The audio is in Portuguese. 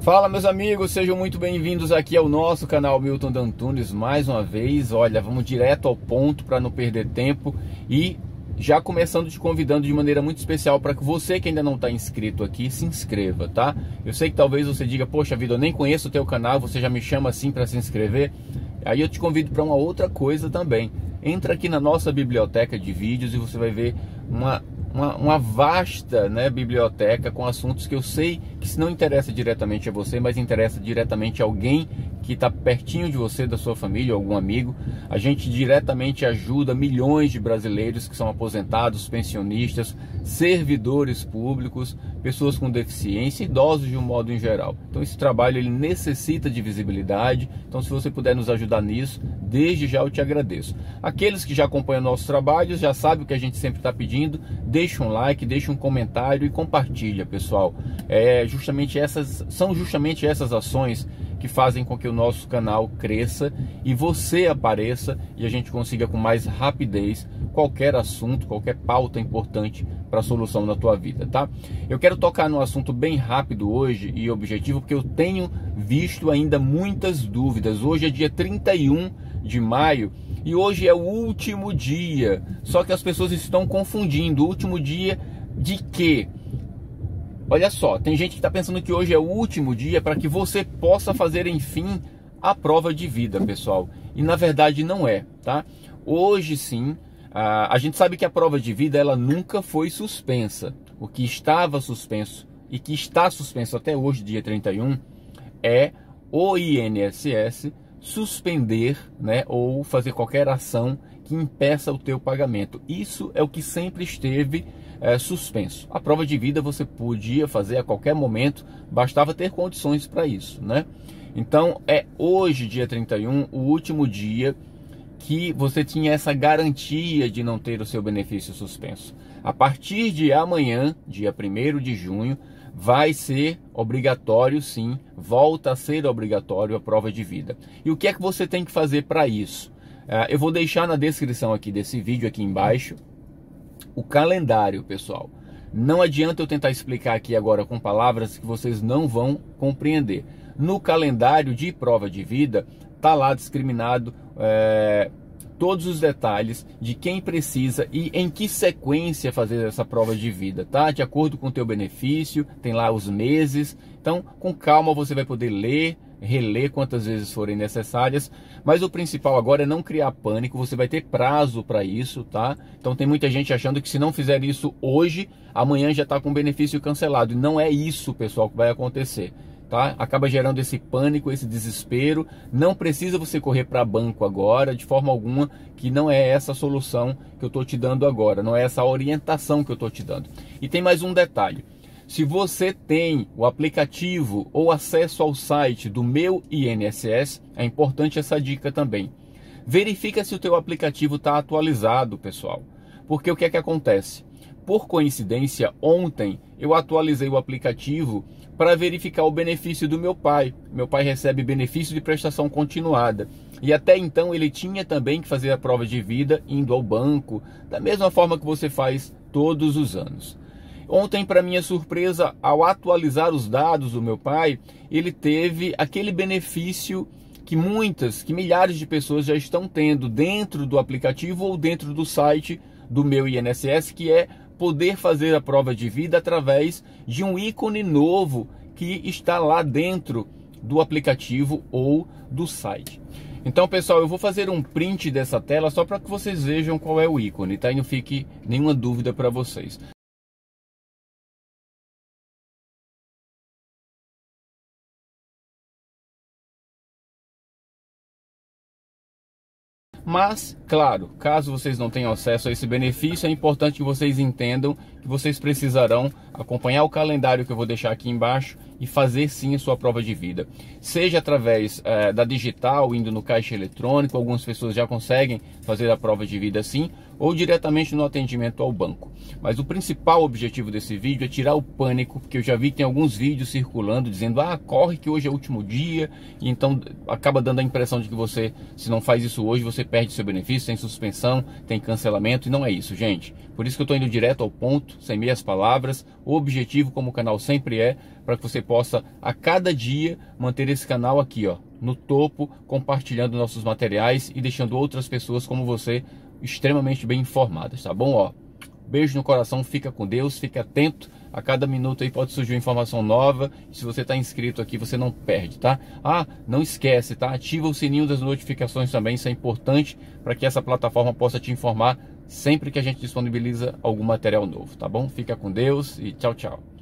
Fala, meus amigos, sejam muito bem-vindos aqui ao nosso canal Milton D'Antunes mais uma vez. Olha, vamos direto ao ponto para não perder tempo e já começando te convidando de maneira muito especial para que você que ainda não está inscrito aqui, se inscreva, tá? Eu sei que talvez você diga, poxa vida, eu nem conheço o teu canal, você já me chama assim para se inscrever. Aí eu te convido para uma outra coisa também. Entra aqui na nossa biblioteca de vídeos e você vai ver uma vasta, biblioteca com assuntos que eu sei que se não interessa diretamente a você, mas interessa diretamente a alguém que está pertinho de você, da sua família, algum amigo. A gente diretamente ajuda milhões de brasileiros que são aposentados, pensionistas, servidores públicos, pessoas com deficiência, idosos de um modo em geral. Então esse trabalho ele necessita de visibilidade, então se você puder nos ajudar nisso, desde já eu te agradeço. Aqueles que já acompanham nossos trabalhos já sabem o que a gente sempre está pedindo, deixa um like, deixa um comentário e compartilha, pessoal. São justamente essas ações que fazem com que o nosso canal cresça e você apareça e a gente consiga com mais rapidez qualquer assunto, qualquer pauta importante para a solução na tua vida, tá? Eu quero tocar num assunto bem rápido hoje e objetivo, porque eu tenho visto ainda muitas dúvidas. Hoje é dia 31 de maio e hoje é o último dia, só que as pessoas estão confundindo. O último dia de quê? Olha só, tem gente que está pensando que hoje é o último dia para que você possa fazer, enfim, a prova de vida, pessoal. E na verdade não é, tá? Hoje sim, a gente sabe que a prova de vida ela nunca foi suspensa. O que estava suspenso e que está suspenso até hoje, dia 31, é o INSS suspender, ou fazer qualquer ação que impeça o teu pagamento. Isso é o que sempre esteve suspenso. A prova de vida você podia fazer a qualquer momento, bastava ter condições para isso, Então é hoje, dia 31, o último dia que você tinha essa garantia de não ter o seu benefício suspenso. A partir de amanhã, dia 1º de junho, vai ser obrigatório, sim, volta a ser obrigatório a prova de vida. E o que é que você tem que fazer para isso? Eu vou deixar na descrição aqui desse vídeo, aqui embaixo, o calendário, pessoal. Não adianta eu tentar explicar aqui agora com palavras que vocês não vão compreender. No calendário de prova de vida, tá lá discriminado todos os detalhes de quem precisa e em que sequência fazer essa prova de vida, tá? De acordo com o teu benefício, tem lá os meses. Então, com calma você vai poder ler, reler quantas vezes forem necessárias, mas o principal agora é não criar pânico. Você vai ter prazo para isso, tá? Então tem muita gente achando que se não fizer isso hoje, amanhã já está com o benefício cancelado, e não é isso, pessoal, que vai acontecer, tá? Acaba gerando esse pânico, esse desespero. Não precisa você correr para banco agora, de forma alguma, que não é essa a solução que eu estou te dando agora, não é essa a orientação que eu estou te dando. E tem mais um detalhe. Se você tem o aplicativo ou acesso ao site do Meu INSS, é importante essa dica também. Verifica se o teu aplicativo está atualizado, pessoal. Porque o que é que acontece? Por coincidência, ontem eu atualizei o aplicativo para verificar o benefício do meu pai. Meu pai recebe benefício de prestação continuada. E até então ele tinha também que fazer a prova de vida indo ao banco, da mesma forma que você faz todos os anos. Ontem, para minha surpresa, ao atualizar os dados do meu pai, ele teve aquele benefício que milhares de pessoas já estão tendo dentro do aplicativo ou dentro do site do Meu INSS, que é poder fazer a prova de vida através de um ícone novo que está lá dentro do aplicativo ou do site. Então, pessoal, eu vou fazer um print dessa tela só para que vocês vejam qual é o ícone, tá? E não fique nenhuma dúvida para vocês. Mas, claro, caso vocês não tenham acesso a esse benefício, é importante que vocês entendam que vocês precisarão acompanhar o calendário que eu vou deixar aqui embaixo e fazer sim a sua prova de vida. Seja através da digital, indo no caixa eletrônico, algumas pessoas já conseguem fazer a prova de vida assim, ou diretamente no atendimento ao banco. Mas o principal objetivo desse vídeo é tirar o pânico, porque eu já vi que tem alguns vídeos circulando dizendo, corre que hoje é o último dia, e então acaba dando a impressão de que você, se não faz isso hoje, você perde seu benefício, tem suspensão, tem cancelamento, e não é isso, gente. Por isso que eu estou indo direto ao ponto, sem meias palavras. O objetivo, como o canal sempre é, para que você possa a cada dia manter esse canal aqui, ó, no topo, compartilhando nossos materiais e deixando outras pessoas como você extremamente bem informadas, tá bom? Ó, beijo no coração, fica com Deus, fica atento, a cada minuto aí pode surgir uma informação nova. Se você está inscrito aqui, você não perde, tá? Ah, não esquece, tá? Ativa o sininho das notificações também, isso é importante para que essa plataforma possa te informar sempre que a gente disponibiliza algum material novo, tá bom? Fica com Deus e tchau, tchau.